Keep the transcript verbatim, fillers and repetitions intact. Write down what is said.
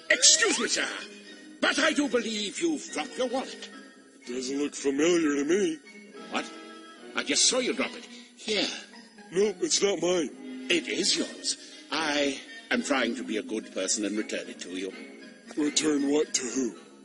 Excuse me, sir, but I do believe you've dropped your wallet. Doesn't look familiar to me. What? I just saw you drop it. Here. No, it's not mine. It is yours. I am trying to be a good person and return it to you. Return what to who?